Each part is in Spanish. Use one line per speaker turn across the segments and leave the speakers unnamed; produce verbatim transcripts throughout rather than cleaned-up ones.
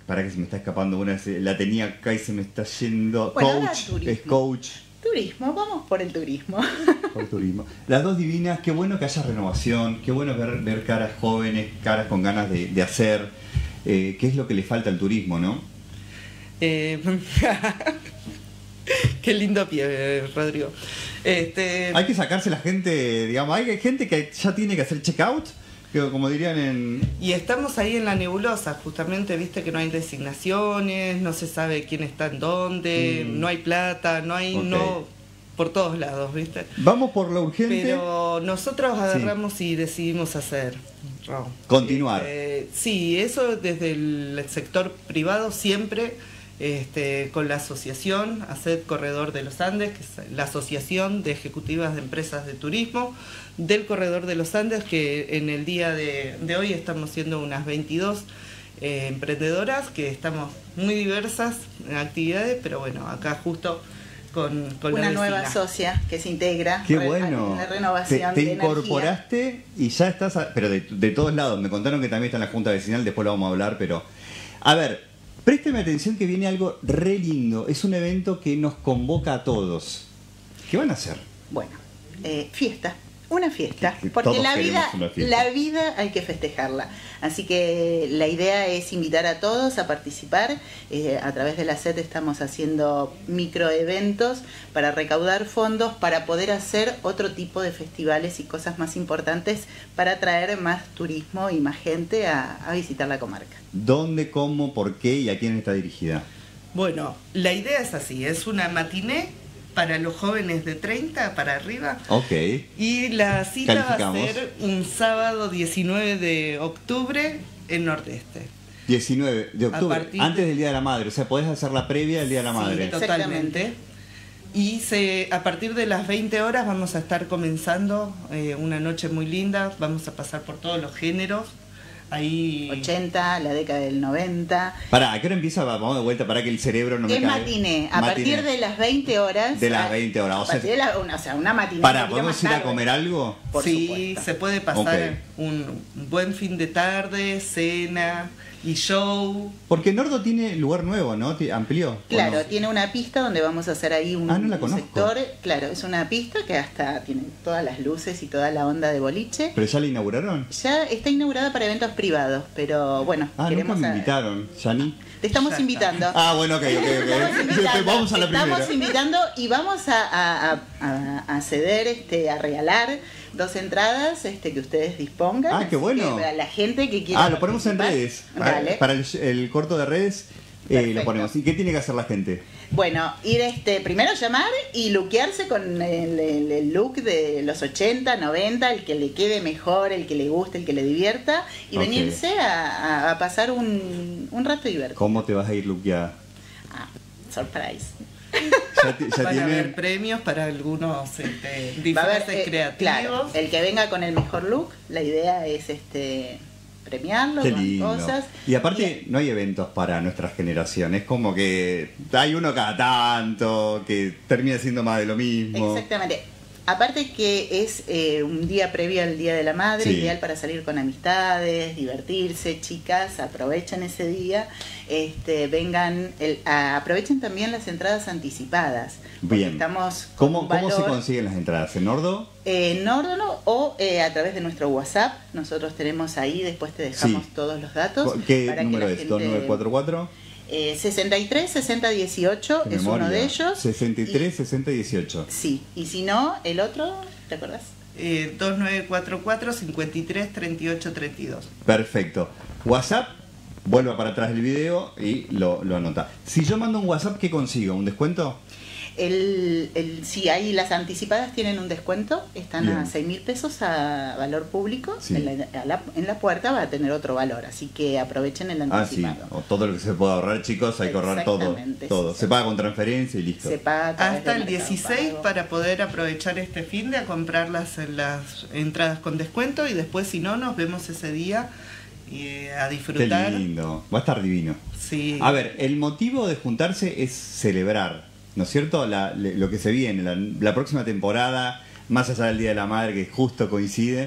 para que se me está escapando una, la tenía acá y se me está yendo.
Bueno,
Coach, es coach.
Turismo, vamos por el turismo.
Por turismo. Las dos divinas, qué bueno que haya renovación, qué bueno ver, ver caras jóvenes, caras con ganas de, de hacer. Eh, ¿Qué es lo que le falta al turismo, no?
Eh, qué lindo pie, Rodrigo. Este...
Hay que sacarse la gente, digamos, hay gente que ya tiene que hacer check-out, que como dirían en...
Y estamos ahí en la nebulosa, justamente, viste que no hay designaciones, no se sabe quién está en dónde, mm. no hay plata, no hay... Okay. no por todos lados, viste.
Vamos por lo urgente.
Pero nosotros agarramos sí. y decidimos hacer... Oh,
continuar.
Eh, sí, eso desde el sector privado siempre... Este, con la asociación ACED Corredor de los Andes, que es la Asociación de Ejecutivas de Empresas de Turismo del Corredor de los Andes, que en el día de, de hoy estamos siendo unas veintidós eh, emprendedoras, que estamos muy diversas en actividades, pero bueno, acá justo con, con
una
la
nueva socia que se integra.
Qué bueno.
La renovación
te, te
de
incorporaste
energía.
Y ya estás, a, pero de, de todos lados. Me contaron que también está en la Junta Vecinal, después lo vamos a hablar, pero a ver. Présteme atención que viene algo re lindo. Es un evento que nos convoca a todos. ¿Qué van a hacer?
Bueno, eh, fiesta. Una fiesta. Porque la vida, la vida hay que festejarla. Así que la idea es invitar a todos a participar. Eh, a través de la ACED estamos haciendo microeventos para recaudar fondos para poder hacer otro tipo de festivales y cosas más importantes para atraer más turismo y más gente a, a visitar la comarca.
¿Dónde, cómo, por qué y a quién está dirigida?
Bueno, la idea es así, es una matiné para los jóvenes de treinta para arriba.
Ok.
Y la cita va a ser un sábado diecinueve de octubre en Nordeste.
diecinueve de octubre, antes del Día de la Madre. O sea, podés hacer la previa del Día de la Madre.
Sí, totalmente. Y se, a partir de las veinte horas vamos a estar comenzando eh, una noche muy linda. Vamos a pasar por todos los géneros. Ahí...
ochenta, la década del noventa.
Pará, ¿a qué hora empieza? Vamos de vuelta para que el cerebro no me
es
caiga.
Matiné, a matiné. Partir de las veinte horas.
De las veinte horas,
o sea, de la, una, o sea una matiné.
Pará, ¿podemos ir a comer algo?
Por sí, supuesto. Se puede pasar okay. un buen fin de tarde, cena y show.
Porque Nordo tiene lugar nuevo, ¿no? ¿Amplió?
Claro,
no?
Tiene una pista donde vamos a hacer ahí un,
ah, no la
un sector. Claro, es una pista que hasta tiene todas las luces y toda la onda de boliche.
¿Pero ya la inauguraron?
Ya está inaugurada para eventos privados, pero bueno.
Ah,
queremos
nunca me
a...
invitaron, ¿Yani?
Te estamos
ya
invitando.
Ah, bueno, ok, ok, ok. Vamos a la primera.
Estamos invitando y vamos a, a, a, a ceder, este, a regalar dos entradas este, que ustedes dispongan.
Ah, qué bueno.
Para la gente que quiera.
Ah, lo ponemos en redes.
Vale.
Para el, el corto de redes eh, lo ponemos. ¿Y qué tiene que hacer la gente?
Bueno, ir este primero llamar y lookearse con el, el, el look de los ochenta, noventa, el que le quede mejor, el que le guste, el que le divierta, y okay. venirse a, a, a pasar un, un rato divertido.
¿Cómo te vas a ir lookeada?
Ah, surprise.
Ya, ya
Van
tiene...
a haber premios para algunos este, disfraces eh, creativos.
Claro, el que venga con el mejor look, la idea es este premiarlo
Qué
con
lindo.
cosas.
Y aparte y... no hay eventos para nuestra generación, es como que hay uno cada tanto que termina siendo más de lo mismo.
Exactamente. Aparte que es eh, un día previo al Día de la Madre, sí. ideal para salir con amistades, divertirse, chicas, aprovechen ese día, este, vengan, el, a, aprovechen también las entradas anticipadas.
Bien.
Estamos
¿Cómo, ¿Cómo se consiguen las entradas? ¿En Nordo?
En Nordo no, o eh, a través de nuestro WhatsApp, nosotros tenemos ahí, después te dejamos sí. todos los datos.
¿Qué para número que es? Gente... ¿dos nueve cuatro cuatro?
Eh, sesenta y tres sesenta dieciocho es
memoria.
Uno de ellos.
sesenta y tres sesenta dieciocho.
Sí, y si no, el otro, ¿te acordás?
Eh, dos nueve cuatro cuatro cincuenta y tres treinta y ocho treinta y dos.
Perfecto. WhatsApp, vuelva para atrás del video y lo, lo anota. Si yo mando un WhatsApp, ¿qué consigo? ¿Un descuento?
El, el, sí, ahí las anticipadas tienen un descuento, están Bien. a seis mil pesos a valor público, sí. en, la, a la, en la puerta va a tener otro valor, así que aprovechen el anticipado.
Ah, sí. O todo lo que se pueda ahorrar, chicos, hay que ahorrar todo. todo.
Sí,
se
sí.
paga con transferencia y listo.
Se paga
hasta el dieciséis para poder aprovechar este fin de a comprar las, las entradas con descuento y después si no nos vemos ese día y a disfrutar.
Qué lindo, va a estar divino.
Sí.
A ver, el motivo de juntarse es celebrar, ¿no es cierto? La, lo que se viene, la, la próxima temporada, más allá del Día de la Madre, que justo coincide,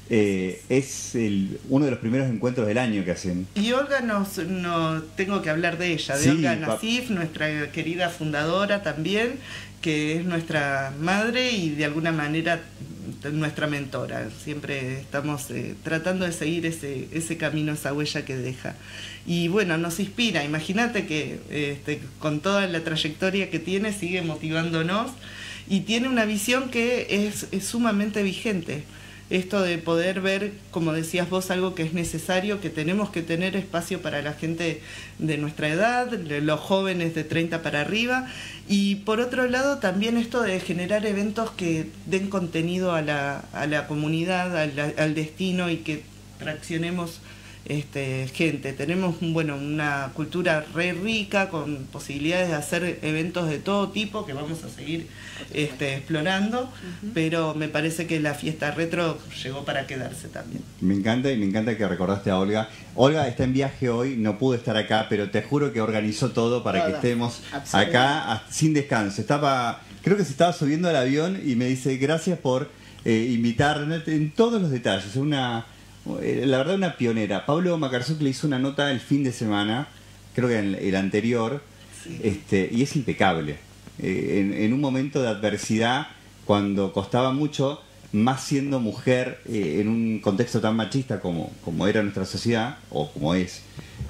Eh, es el, uno de los primeros encuentros del año que hacen.
Y Olga, nos, no tengo que hablar de ella, de
sí,
Olga Nasif, nuestra querida fundadora también, que es nuestra madre y de alguna manera nuestra mentora. Siempre estamos eh, tratando de seguir ese, ese camino, esa huella que deja. Y bueno, nos inspira. Imagínate que este, con toda la trayectoria que tiene, sigue motivándonos y tiene una visión que es, es sumamente vigente. Esto de poder ver, como decías vos, algo que es necesario, que tenemos que tener espacio para la gente de nuestra edad, los jóvenes de treinta para arriba, y por otro lado también esto de generar eventos que den contenido a la, a la comunidad, al, al destino, y que traccionemos este, gente. Tenemos bueno, una cultura re rica, con posibilidades de hacer eventos de todo tipo que vamos a seguir este, explorando, uh-huh. Pero me parece que la fiesta retro llegó para quedarse también.
Me encanta y me encanta que recordaste a Olga. Olga está en viaje hoy, no pudo estar acá, pero te juro que organizó todo para todo. que estemos acá sin descanso. Estaba, creo que se estaba subiendo al avión y me dice gracias por eh, invitarme en todos los detalles. Una La verdad, una pionera. Pablo Macarzuk le hizo una nota el fin de semana, creo que en el anterior, sí. este, y es impecable. Eh, en, en un momento de adversidad, cuando costaba mucho, más siendo mujer, eh, en un contexto tan machista como, como era nuestra sociedad, o como es,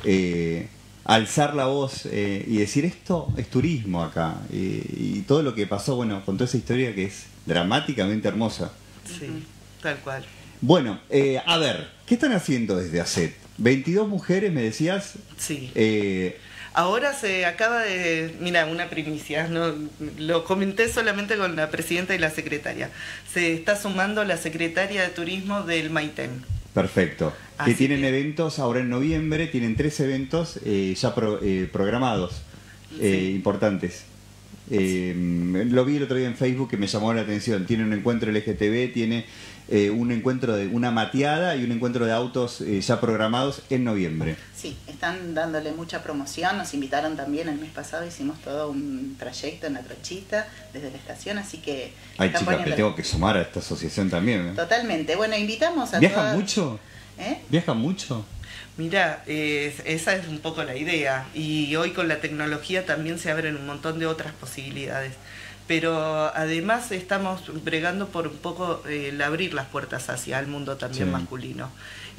eh, alzar la voz eh, y decir esto es turismo acá. Eh, y todo lo que pasó, bueno, con toda esa historia que es dramáticamente hermosa.
Sí, tal cual.
Bueno, eh, a ver, ¿qué están haciendo desde ACET? veintidós mujeres, me decías.
Sí.
Eh,
Ahora se acaba de... Mira, una primicia, no, lo comenté solamente con la presidenta y la secretaria. Se está sumando la secretaria de Turismo del Maitén.
Perfecto.
Así
que tienen
que...
eventos ahora en noviembre, tienen tres eventos eh, ya pro, eh, programados, eh, sí. importantes. Eh, lo vi el otro día en Facebook que me llamó la atención. Tiene un encuentro L G T B, tiene eh, un encuentro de una mateada y un encuentro de autos eh, ya programados en noviembre.
Sí, están dándole mucha promoción. Nos invitaron también el mes pasado, hicimos todo un trayecto en la Trochita desde la estación, así que...
Ay, chica, me tengo que sumar a esta asociación también, ¿eh?
Totalmente. Bueno, invitamos a
¿Viajan
todas...
mucho?
¿Eh?
¿Viajan mucho?
Mira, eh, esa es un poco la idea, y hoy con la tecnología también se abren un montón de otras posibilidades, pero además estamos bregando por un poco eh, el abrir las puertas hacia el mundo también sí. masculino,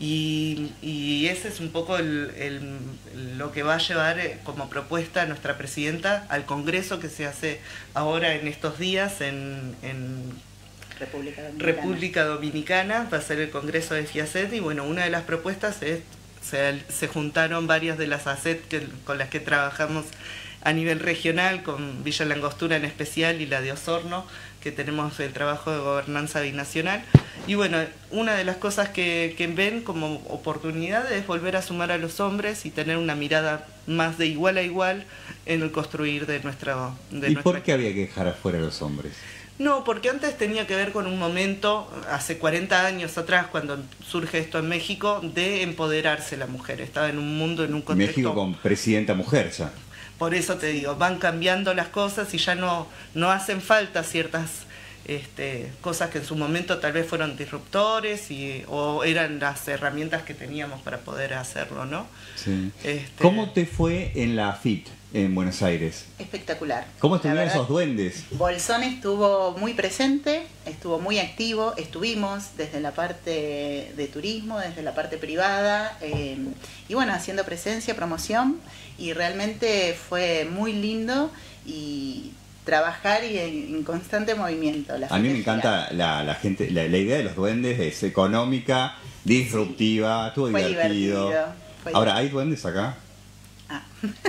y, y ese es un poco el, el, lo que va a llevar como propuesta nuestra presidenta al congreso que se hace ahora en estos días en... en
República Dominicana.
República Dominicana, va a ser el congreso de FIACET, y bueno, una de las propuestas es Se, se juntaron varias de las ACET que, con las que trabajamos a nivel regional, con Villa Langostura en especial y la de Osorno, que tenemos el trabajo de gobernanza binacional. Y bueno, una de las cosas que, que ven como oportunidad es volver a sumar a los hombres y tener una mirada más de igual a igual en el construir de nuestra... De
¿Y
nuestra...
por qué había que dejar afuera a los hombres?
No, porque antes tenía que ver con un momento, hace cuarenta años atrás, cuando surge esto en México, de empoderarse la mujer. Estaba en un mundo, en un contexto...
México con presidenta mujer ya.
Por eso te digo, van cambiando las cosas y ya no, no hacen falta ciertas este, cosas que en su momento tal vez fueron disruptores y, o eran las herramientas que teníamos para poder hacerlo, ¿no?
Sí.
Este...
¿Cómo te fue en la F I T en Buenos Aires?
Espectacular.
¿Cómo estuvieron esos duendes?
Bolsón estuvo muy presente, estuvo muy activo, estuvimos desde la parte de turismo, desde la parte privada, eh, y bueno, haciendo presencia, promoción, y realmente fue muy lindo y trabajar y en, en constante movimiento. La
a mí me encanta la, la gente, la, la idea de los duendes es económica, disruptiva, sí. estuvo
fue
divertido.
divertido fue
Ahora,
divertido.
¿hay duendes acá?
Ah.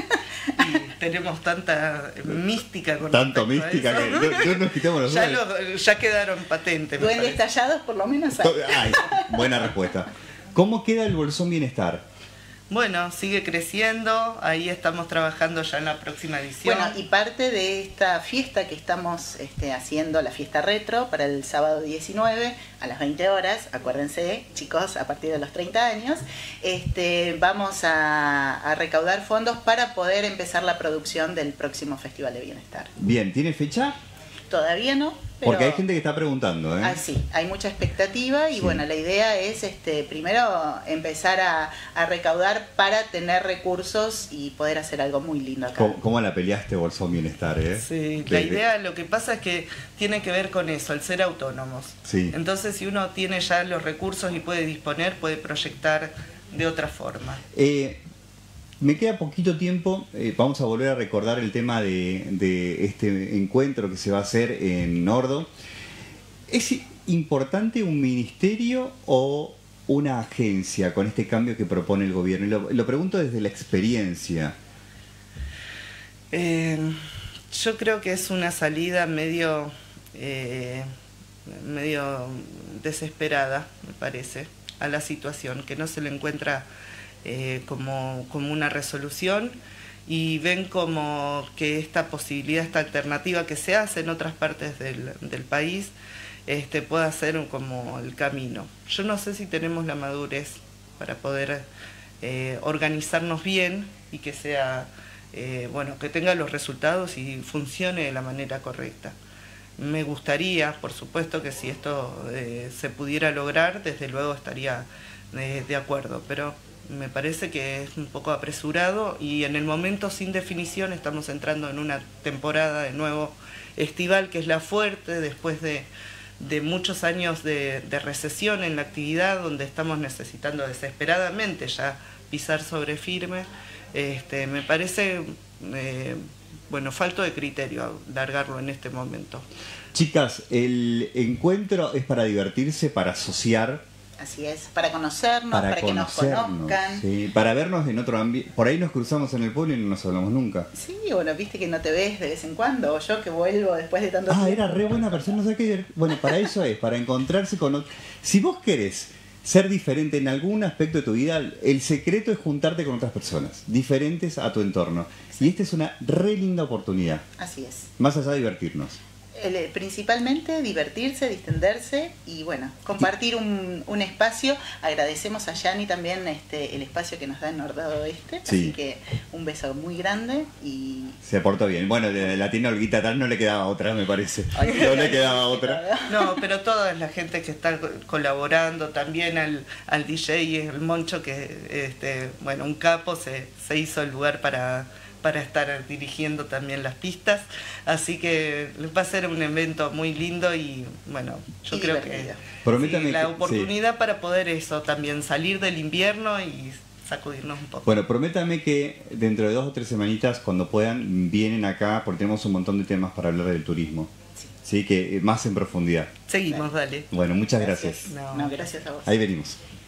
Y tenemos tanta mística con
Tanto mística que no, no nos quitamos los
ya,
duendes.
lo, ya quedaron patentes.
Duendes tallados por lo menos hay.
Ay, buena respuesta. ¿Cómo queda el Bolsón Bienestar?
Bueno, sigue creciendo, ahí estamos trabajando ya en la próxima edición.
Bueno, y parte de esta fiesta que estamos este, haciendo, la fiesta retro, para el sábado diecinueve a las veinte horas, acuérdense, chicos, a partir de los treinta años, este, vamos a, a recaudar fondos para poder empezar la producción del próximo Festival de Bienestar.
Bien, ¿tiene fecha?
Todavía no. Pero,
porque hay gente que está preguntando, ¿eh?
Ah, sí, hay mucha expectativa y sí. Bueno, la idea es este primero empezar a, a recaudar para tener recursos y poder hacer algo muy lindo acá.
¿Cómo, cómo la peleaste, Bolsón Bienestar, eh?
Sí, la idea, lo que pasa es que tiene que ver con eso, el ser autónomos.
Sí.
Entonces, si uno tiene ya los recursos y puede disponer, puede proyectar de otra forma.
Eh, me queda poquito tiempo, eh, vamos a volver a recordar el tema de, de este encuentro que se va a hacer en Nordo. ¿Es importante un ministerio o una agencia con este cambio que propone el gobierno? Y lo, lo pregunto desde la experiencia.
Eh, yo creo que es una salida medio, eh, medio desesperada, me parece, a la situación, que no se le encuentra Eh, como, como una resolución y ven como que esta posibilidad, esta alternativa que se hace en otras partes del, del país este, pueda ser como el camino. Yo no sé si tenemos la madurez para poder eh, organizarnos bien y que sea, eh, bueno, que tenga los resultados y funcione de la manera correcta. Me gustaría, por supuesto, que si esto eh, se pudiera lograr, desde luego estaría eh, de acuerdo, pero me parece que es un poco apresurado y en el momento sin definición estamos entrando en una temporada de nuevo estival que es la fuerte después de, de muchos años de, de recesión en la actividad donde estamos necesitando desesperadamente ya pisar sobre firme. Este, me parece, eh, bueno, falto de criterio largarlo en este momento.
Chicas, el encuentro es para divertirse, para asociar.
Así es, para conocernos, para, para que nos conozcan.
Sí, para vernos en otro ambiente. Por ahí nos cruzamos en el pueblo y no nos hablamos nunca.
Sí, bueno, viste que no te ves de vez en cuando, o yo que vuelvo después de tanto
ah,
tiempo.
Ah, era re buena persona, no sé qué. Bueno, para eso es, para encontrarse con otro. Si vos querés ser diferente en algún aspecto de tu vida, el secreto es juntarte con otras personas, diferentes a tu entorno. Sí. Y esta es una re linda oportunidad.
Así es.
Más allá de divertirnos.
El, principalmente divertirse, distenderse y bueno, compartir un, un espacio. Agradecemos a Yani también este, el espacio que nos da en Nordo Oeste, sí. Así que un beso muy grande y...
Se aportó bien. Bueno, de la tienda Olguita tal no le quedaba otra, me parece. Ay, no le quedaba otra.
No, pero toda la gente que está colaborando, también al, al D J, el Moncho, que este, bueno, un capo, se, se hizo el lugar para... para estar dirigiendo también las pistas, así que va a ser un evento muy lindo y bueno, yo y creo que sí, la oportunidad sí. para poder eso también, salir del invierno y sacudirnos un poco.
Bueno, prométame que dentro de dos o tres semanitas, cuando puedan, vienen acá porque tenemos un montón de temas para hablar del turismo. Sí, sí que más en profundidad.
Seguimos, dale.
Bueno, muchas gracias.
gracias. No, no, gracias a vos.
Ahí venimos.